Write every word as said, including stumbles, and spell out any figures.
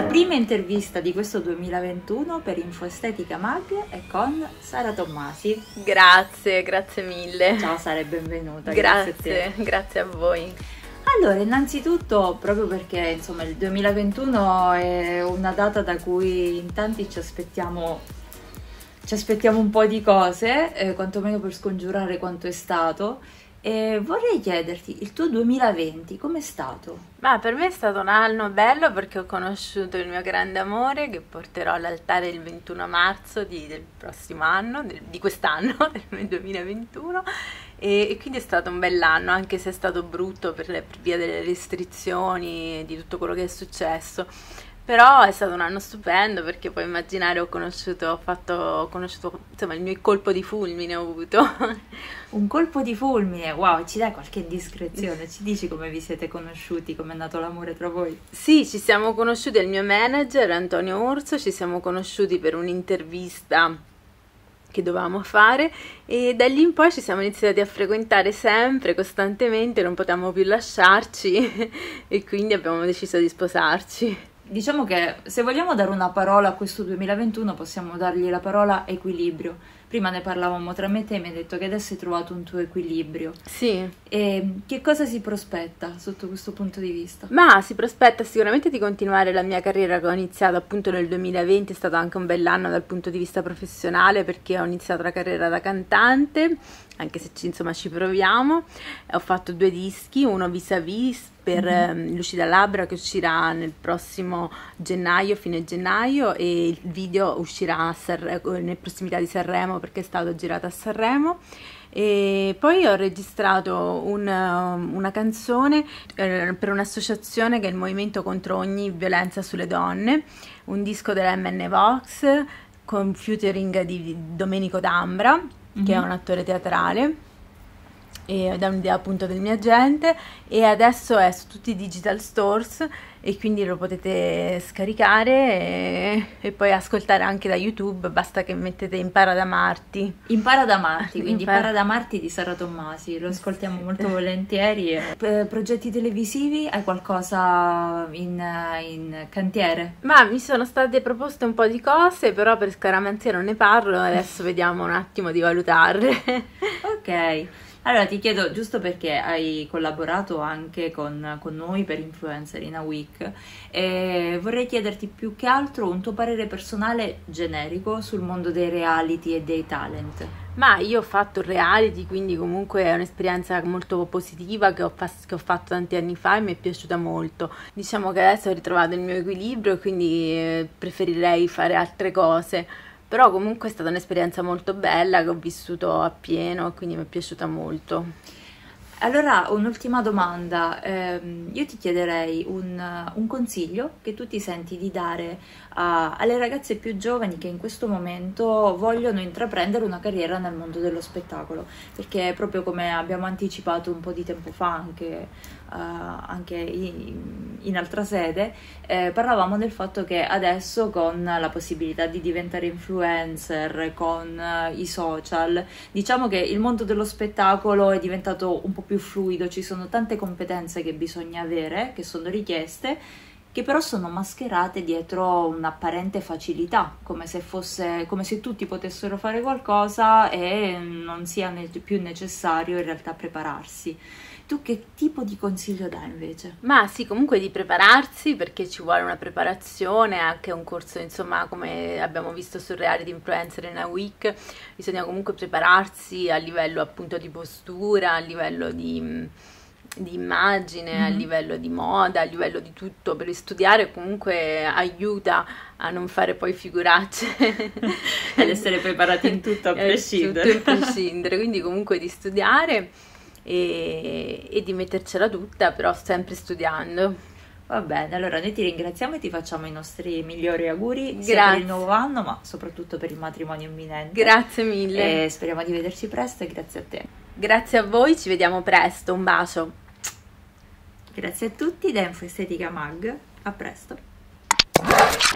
prima intervista di questo duemilaventuno per Infoestetica Mag è con Sara Tommasi. Grazie, grazie mille. Ciao Sara e benvenuta. Grazie, grazie a te. Grazie a voi. Allora, innanzitutto, proprio perché insomma il duemilaventuno è una data da cui in tanti ci aspettiamo, ci aspettiamo un po' di cose, eh, quantomeno per scongiurare quanto è stato. E vorrei chiederti, il tuo duemilaventi com'è stato? Ma per me è stato un anno bello perché ho conosciuto il mio grande amore che porterò all'altare il ventuno marzo di, del prossimo anno, del, di quest'anno, del duemilaventuno, e, e quindi è stato un bell'anno, anche se è stato brutto per, le, per via delle restrizioni e di tutto quello che è successo. Però è stato un anno stupendo perché puoi immaginare, ho conosciuto, ho fatto, ho conosciuto, insomma, il mio colpo di fulmine ho avuto. Un colpo di fulmine, wow, ci dai qualche indiscrezione? Ci dici come vi siete conosciuti, come è nato l'amore tra voi? Sì, ci siamo conosciuti, il mio manager Antonio Urso, ci siamo conosciuti per un'intervista che dovevamo fare e da lì in poi ci siamo iniziati a frequentare sempre, costantemente, non potevamo più lasciarci e quindi abbiamo deciso di sposarci. Diciamo che se vogliamo dare una parola a questo duemilaventuno possiamo dargli la parola equilibrio. Prima ne parlavamo tra me e te e mi hai detto che adesso hai trovato un tuo equilibrio. Sì. E che cosa si prospetta sotto questo punto di vista? Ma si prospetta sicuramente di continuare la mia carriera che ho iniziato appunto nel duemilaventi, è stato anche un bell'anno dal punto di vista professionale perché ho iniziato la carriera da cantante, anche se ci, insomma ci proviamo. Ho fatto due dischi, uno vis-à-vis per mm-hmm. Lucida Labbra che uscirà nel prossimo gennaio, fine gennaio, e il video uscirà a Sanremo, nelle prossimità di Sanremo perché è stato girato a Sanremo. E poi ho registrato un, una canzone eh, per un'associazione che è il Movimento contro ogni violenza sulle donne, un disco dell'M N Vox con featuring di Domenico D'Ambra, mm-hmm. che è un attore teatrale, ed è un'idea appunto del mio agente, e adesso è su tutti i digital stores e quindi lo potete scaricare e, e poi ascoltare anche da YouTube, basta che mettete Impara ad amarti. Impara ad amarti, quindi Impara, Impara ad amarti di Sara Tommasi, lo ascoltiamo molto volentieri. P- progetti televisivi, hai qualcosa in, in cantiere? Ma mi sono state proposte un po' di cose, però per scaramanzia non ne parlo, adesso vediamo un attimo di valutarle. Ok. Allora ti chiedo, giusto perché hai collaborato anche con, con noi per Influencer in a Week, eh, vorrei chiederti più che altro un tuo parere personale generico sul mondo dei reality e dei talent. Ma io ho fatto reality, quindi comunque è un'esperienza molto positiva che ho, fa- che ho fatto tanti anni fa e mi è piaciuta molto. Diciamo che adesso ho ritrovato il mio equilibrio e quindi eh, preferirei fare altre cose. Però comunque è stata un'esperienza molto bella che ho vissuto appieno, quindi mi è piaciuta molto. Allora, un'ultima domanda, eh, io ti chiederei un, un consiglio che tu ti senti di dare a, alle ragazze più giovani che in questo momento vogliono intraprendere una carriera nel mondo dello spettacolo, perché proprio come abbiamo anticipato un po' di tempo fa anche, uh, anche in, in altra sede, eh, parlavamo del fatto che adesso con la possibilità di diventare influencer, con uh, i social, diciamo che il mondo dello spettacolo è diventato un po' più fluido, ci sono tante competenze che bisogna avere, che sono richieste, che però sono mascherate dietro un'apparente facilità, come se fosse, come se tutti potessero fare qualcosa e non sia ne- più necessario in realtà prepararsi. Tu che tipo di consiglio dai invece? Ma sì, comunque di prepararsi, perché ci vuole una preparazione, anche un corso, insomma, come abbiamo visto sul reality Influencer in a Week, bisogna comunque prepararsi a livello appunto di postura, a livello di, di immagine, mm-hmm. a livello di moda, a livello di tutto, per studiare comunque aiuta a non fare poi figuracce. Ad essere preparati in tutto a prescindere. Tutto a prescindere, quindi comunque di studiare E, e di mettercela tutta, però sempre studiando. Va bene, allora noi ti ringraziamo e ti facciamo i nostri migliori auguri. Grazie. Sia per il nuovo anno, ma soprattutto per il matrimonio imminente. Grazie mille. E speriamo di vederci presto e grazie a te. Grazie a voi, ci vediamo presto, un bacio. Grazie a tutti da Infoestetica Mag, a presto.